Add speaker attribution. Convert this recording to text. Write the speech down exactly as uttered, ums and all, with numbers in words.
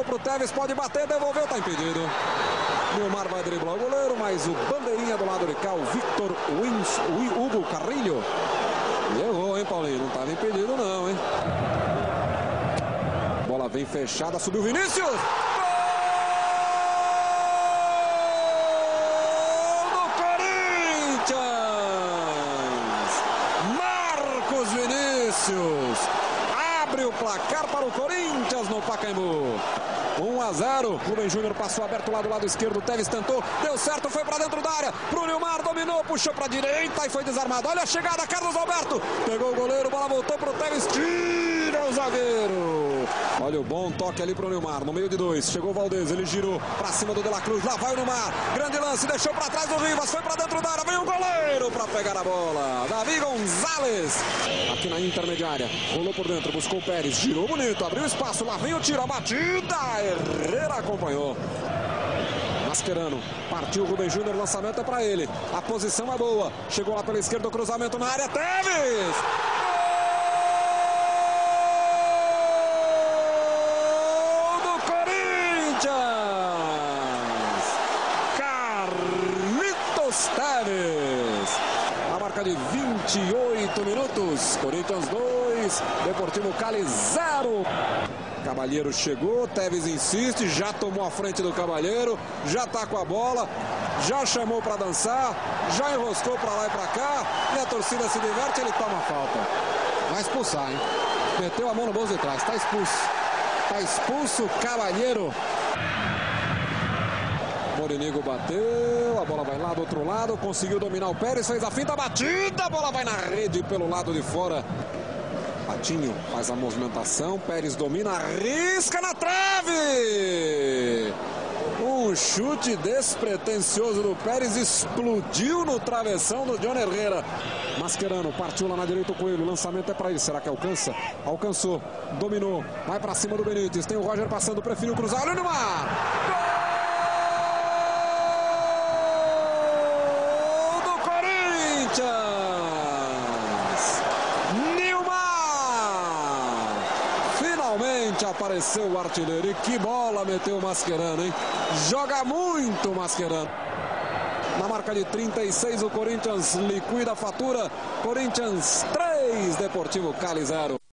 Speaker 1: Pro Tevez, pode bater, devolveu, tá impedido. Nilmar vai driblar o goleiro, mas o bandeirinha do lado de cá, o Victor Wins, o Hugo Carrilho. E errou, hein, Paulinho? Não estava impedido não, hein? Bola bem fechada, subiu o Vinícius! Gol do Corinthians! Marcos Vinícius abre o placar para o Corinthians no Pacaembu. um a zero, Rubem Júnior passou aberto lá do lado esquerdo, Tevez tentou, deu certo, foi para dentro da área, pro Nilmar, dominou, puxou para direita e foi desarmado. Olha a chegada, Carlos Alberto, pegou o goleiro, bola voltou pro Tevez, tira o zagueiro. Olha o bom toque ali pro Nilmar, no meio de dois, chegou o Valdez, ele girou para cima do De La Cruz, lá vai o Nilmar, grande lance, deixou para trás do Rivas, foi para dentro da área, vem o goleiro para pegar a bola, Davi Gonzalez, aqui na intermediária, rolou por dentro, buscou o Pérez, girou bonito, abriu espaço, lá vem o tiro, a batida, Herrera acompanhou. Mascherano, partiu o Rubem Júnior, lançamento é para ele. A posição é boa. Chegou lá pela esquerda, o cruzamento na área, Tevez! Gol do Corinthians! Carlitos Tevez! A marca de vinte e oito minutos. Corinthians dois, Deportivo Cali zero. Cavalheiro chegou, Tevez insiste, já tomou a frente do Cavalheiro, já tá com a bola, já chamou para dançar, já enroscou para lá e para cá, e a torcida se diverte, ele toma a falta. Vai expulsar, hein? Meteu a mão no bolso de trás, tá expulso. Tá expulso o Cavalheiro. Morinigo bateu, a bola vai lá do outro lado, conseguiu dominar o Pérez, fez a finta, batida, a bola vai na rede pelo lado de fora. Patinho faz a movimentação, Pérez domina, arrisca na trave! Um chute despretensioso do Pérez, explodiu no travessão do Johnny Herrera. Mascherano partiu lá na direita o Coelho, o lançamento é para ele, será que alcança? Alcançou, dominou, vai para cima do Benítez, tem o Roger passando, preferiu cruzar, olha o Nilmar! Gol do Corinthians! Finalmente apareceu o artilheiro, e que bola meteu o Mascherano, hein? Joga muito o Mascherano. Na marca de trinta e seis, o Corinthians liquida a fatura. Corinthians três, Deportivo Cali zero.